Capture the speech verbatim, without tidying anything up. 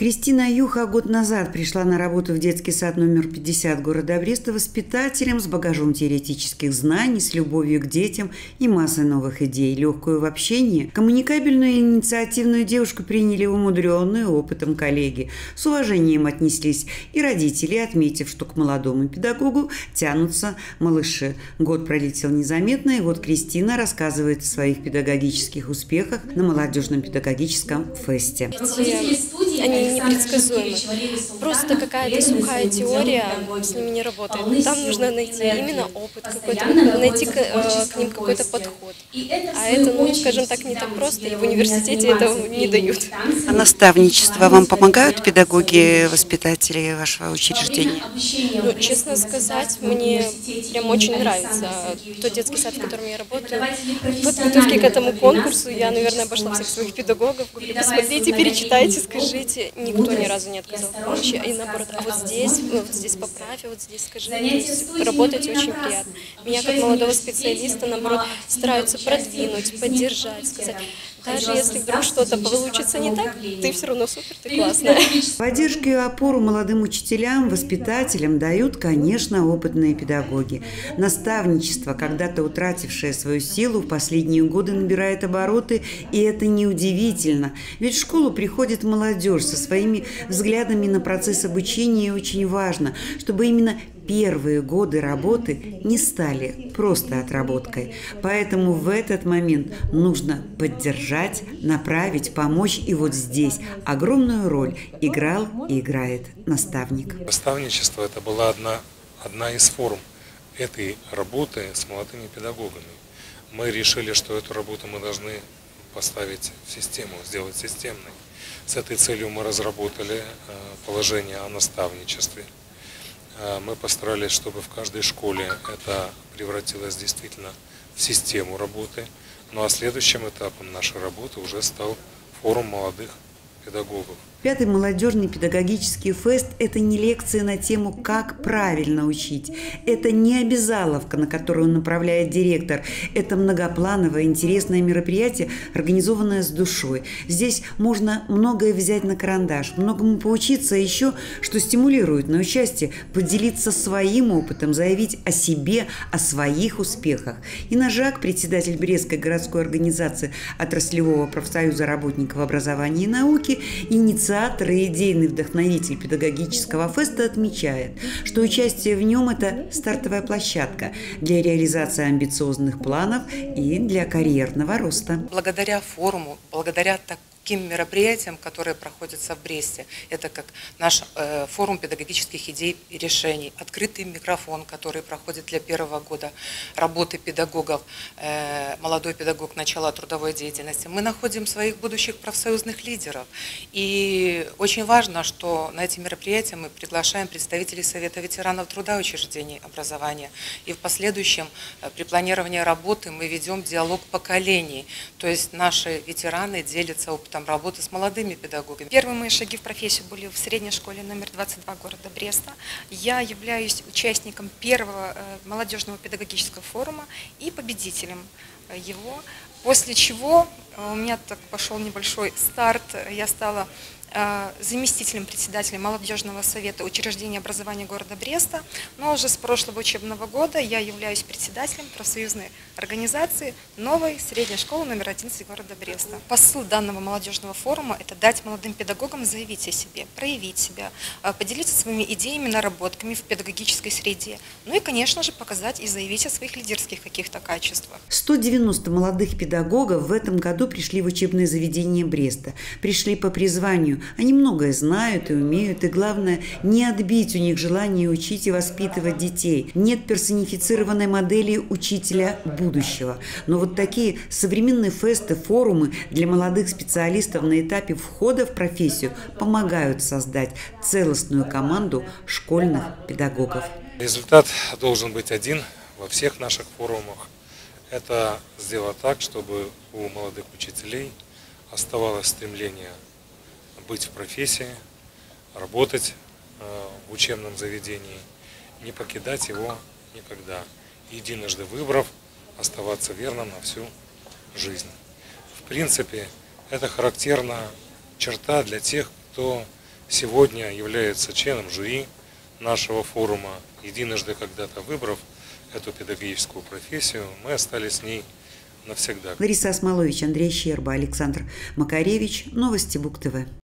Кристина Юха год назад пришла на работу в детский сад номер пятьдесят города Бреста воспитателем с багажом теоретических знаний, с любовью к детям и массой новых идей. Легкую в общении, коммуникабельную и инициативную девушку приняли умудренную опытом коллеги. С уважением отнеслись и родители, отметив, что к молодому педагогу тянутся малыши. Год пролетел незаметно, и вот Кристина рассказывает о своих педагогических успехах на молодежном педагогическом фесте. Они непредсказуемы. Просто какая-то сухая теория с ними не работает. Там нужно найти именно опыт какой-то, найти к, э, к ним какой-то подход. А это, ну, скажем так, не так просто, и в университете этого не дают. А наставничество вам помогают педагоги, воспитатели вашего учреждения? Ну, честно сказать, мне прям очень нравится тот детский сад, в котором я работаю. В подготовке к этому конкурсу я, наверное, обошла всех своих педагогов. Говорю, посмотрите, перечитайте, скажите. Никто ни разу не отказал в помощи, и наоборот, а вот здесь, вот здесь поправь, вот здесь скажи. То есть работать очень приятно. Меня как молодого специалиста, наоборот, стараются продвинуть, поддержать, сказать, даже если вдруг что-то получится не так, ты все равно супер, ты классная. Поддержку и опору молодым учителям, воспитателям дают, конечно, опытные педагоги. Наставничество, когда-то утратившее свою силу, в последние годы набирает обороты, и это неудивительно. Ведь в школу приходит молодежь со своими взглядами на процесс обучения, и очень важно, чтобы именно первые годы работы не стали просто отработкой. Поэтому в этот момент нужно поддержать, направить, помочь. И вот здесь огромную роль играл и играет наставник. Наставничество – это была одна, одна из форм этой работы с молодыми педагогами. Мы решили, что эту работу мы должны поставить в систему, сделать системной. С этой целью мы разработали положение о наставничестве. Мы постарались, чтобы в каждой школе это превратилось действительно в систему работы. Ну а следующим этапом нашей работы уже стал форум молодых педагогов. Пятый молодежный педагогический фест – это не лекция на тему «Как правильно учить». Это не обязаловка, на которую направляет директор. Это многоплановое, интересное мероприятие, организованное с душой. Здесь можно многое взять на карандаш, многому поучиться, а еще, что стимулирует на участие, поделиться своим опытом, заявить о себе, о своих успехах. Инна Жак, председатель Брестской городской организации отраслевого профсоюза работников образования и науки, инициатор и идейный вдохновитель педагогического феста, отмечает, что участие в нем – это стартовая площадка для реализации амбициозных планов и для карьерного роста. Благодаря форуму, благодаря таким мероприятиям, которые проходятся в Бресте, это как наш э, форум педагогических идей и решений, открытый микрофон, который проходит для первого года работы педагогов, э, молодой педагог начала трудовой деятельности, мы находим своих будущих профсоюзных лидеров. И очень важно, что на эти мероприятия мы приглашаем представителей Совета ветеранов труда учреждений образования. И в последующем э, при планировании работы мы ведем диалог поколений, то есть наши ветераны делятся опытом там, работы с молодыми педагогами. Первые мои шаги в профессию были в средней школе номер двадцать два города Бреста. Я являюсь участником первого э, молодежного педагогического форума и победителем э, его. После чего э, у меня так пошел небольшой старт. Я стала э, заместителем председателя молодежного совета учреждения образования города Бреста. Но уже с прошлого учебного года я являюсь председателем профсоюзной организации новой средней школы номер одиннадцать города Бреста. Посыл данного молодежного форума – это дать молодым педагогам заявить о себе, проявить себя, поделиться своими идеями, наработками в педагогической среде. Ну и, конечно же, показать и заявить о своих лидерских каких-то качествах. сто девяносто молодых педагогов в этом году пришли в учебное заведение Бреста. Пришли по призванию. Они многое знают и умеют, и главное, не отбить у них желание учить и воспитывать детей. Нет персонифицированной модели учителя будущего. Но вот такие современные фесты, форумы для молодых специалистов на этапе входа в профессию помогают создать целостную команду школьных педагогов. Результат должен быть один во всех наших форумах. Это сделать так, чтобы у молодых учителей оставалось стремление быть в профессии, работать в учебном заведении, не покидать его никогда. Единожды выбрав, оставаться верным на всю жизнь. В принципе, это характерна черта для тех, кто сегодня является членом жюри нашего форума. Единожды когда-то выбрав эту педагогическую профессию, мы остались с ней навсегда. Лариса Осмолович, Андрей Щерба, Александр Макаревич. Новости БУК ТВ.